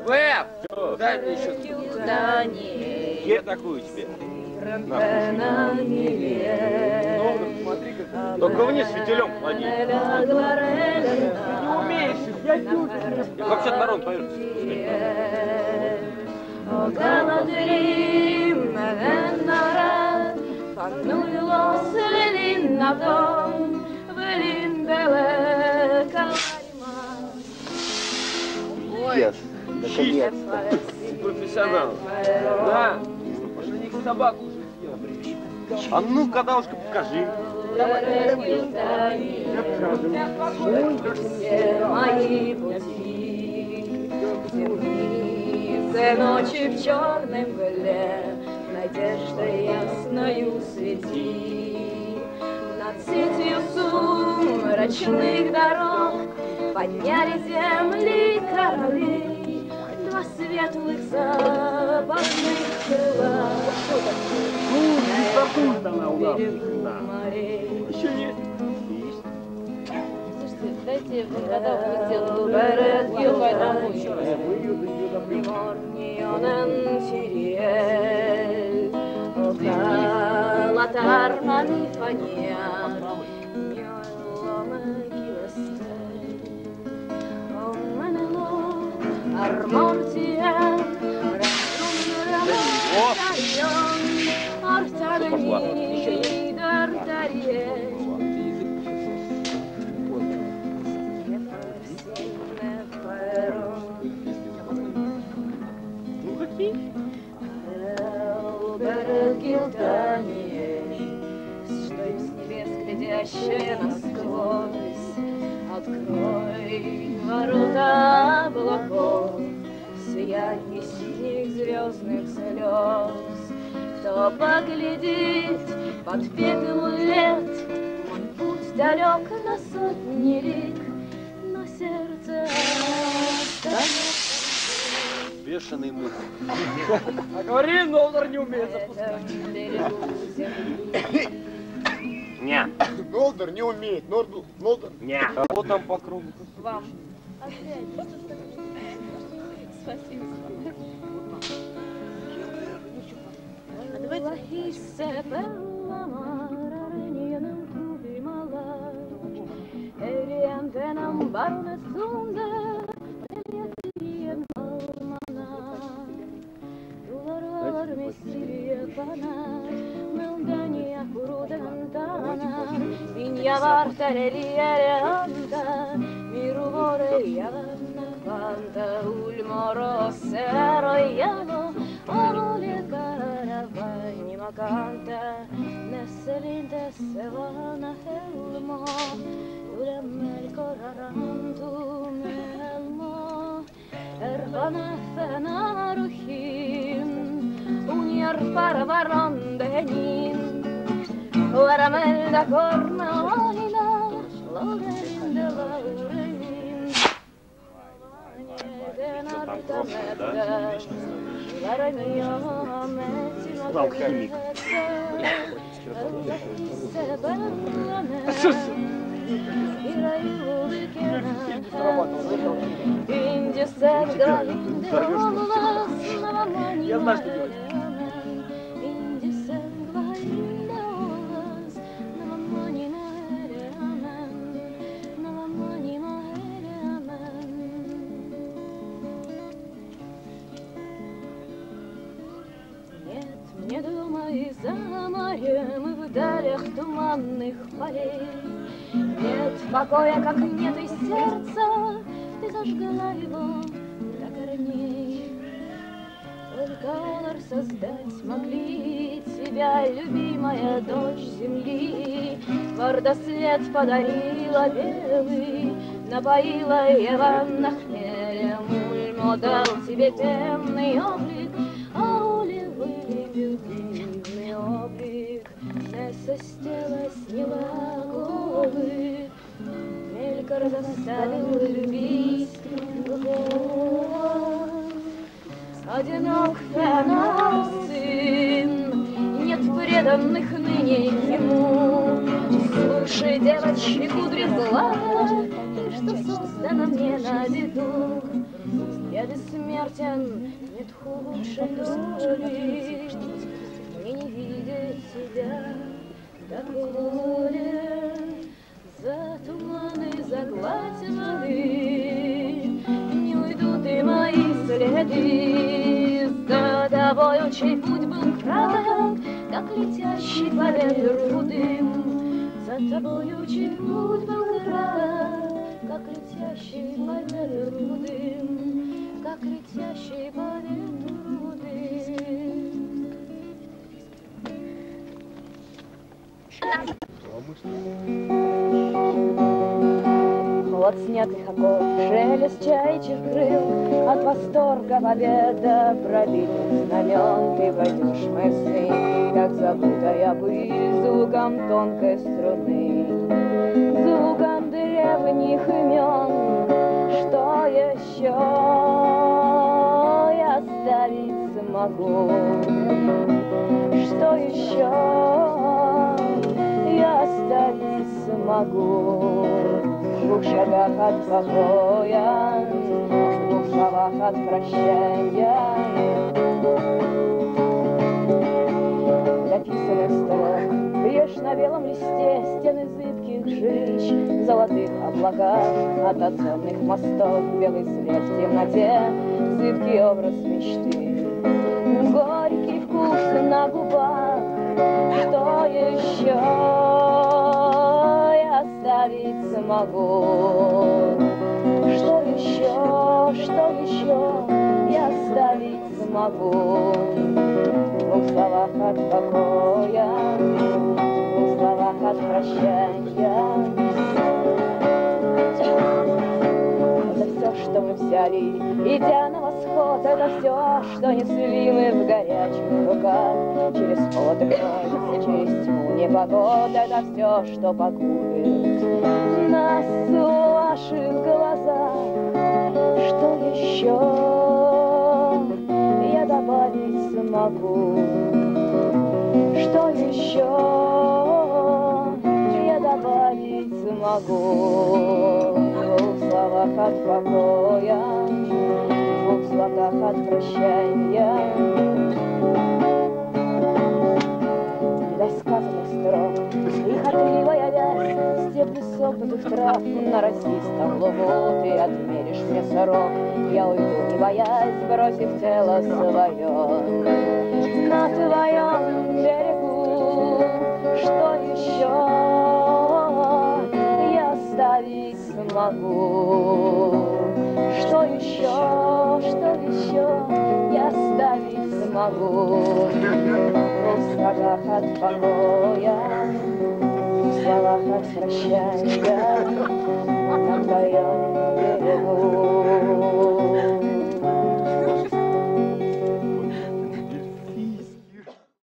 Лэп! Дай мне еще Я такую тебе. Только вниз фитилем клади. Ты не умеешь их, я чувствую. Я вообще-то народ поверхность. Ой, наконец-то. Профессионал. Да. На них собаку уже сделал. А ну, кадавушка, покажи. Мои пути, темницы ночи в черной мгле, надеждой ясною свети. Над сетью сумрачных дорог подняли земли короли, два светлых западных крыла. Еще есть. Дайте, когда вы сделали Берет Гилгадамуйонен Тириэль Калатар Манифания Ньоломе Гилестель Оменело Армонтиен Рамон Артагни Дартариэль. Что из небес глядящая насквозь, открой ворота облаков, сияние синих звездных слез. Кто поглядит под пепел лет, мой путь далек на сотни лик, но сердце остается. Бешеный мух. А говори, Нолдор не умеет запускать. Не. Нолдор не умеет. Нолдор. Не. А вот там по кругу. Вам. Спасибо. Canta nesselinte sevana helmo ulemel korarantum helmo erbana fenaruhim unir parvaron denin ulemel da cornalina lorerin de laurenin Алхимик. Я знаю, что делать. Не думай за морем и в далях туманных полей. Нет покоя, как нет и сердца, ты зажгла его до корней. Только Олар создать могли тебя, любимая дочь земли. Твердослед подарила белый, напоила Явана хмелем. Ульмо дал тебе темный облик, а любимый облик не со стела сняла головы, Мелькор заставил любить любовь. Одинок Феонал сын, нет преданных ныне ему. Слушай, девочки, кудри зла, и что создано мне на виду. Я бессмертен, нет худшей доли. Мне не видеть тебя доколе за туманы, за гладь воды не уйдут и мои следы. За тобою, чей путь был краток, как летящий по ветру дым. За тобою, чей путь был краток, как летящий по ветру дым, как летящий по ветру дым. От снятых оков шелест чайчих крыл, от восторга победа пробитых знамен. Ты пойдешь в мои сны, как забытая пыль, звуком тонкой струны, звуком древних имен. Что еще я оставить смогу? Что еще я оставить смогу? В двух шагах от покоя, в двух словах от прощания, написанных строк лишь на белом листе, стены зыбких жилищ, в золотых облаках от отцовных мостов, белый след в темноте, зыбкий образ мечты, горький вкус на губах. Что еще я оставить смогу? Что еще я оставить смогу? В двух словах от покоя, в двух словах от прощания. Это все, что мы взяли, идя на восход. Это все, что несли мы в горячих руках. Через пот и кровь, через тьму непогод. Это все, что погубит нас в ваших глазах. Что еще я добавить смогу? Что еще я добавить смогу? В двух словах от покоя, в двух словах от прощания, недосказанных строк, прихотливая вязь, стебли согнутых трав. На росистом лугу ты отмеришь мне срок. Я уйду, не боясь, бросив тело свое на твоем берегу. Что еще я оставить смогу? Что еще я оставить смогу? В шагах от покоя, в словах от прощания, на твоем берегу.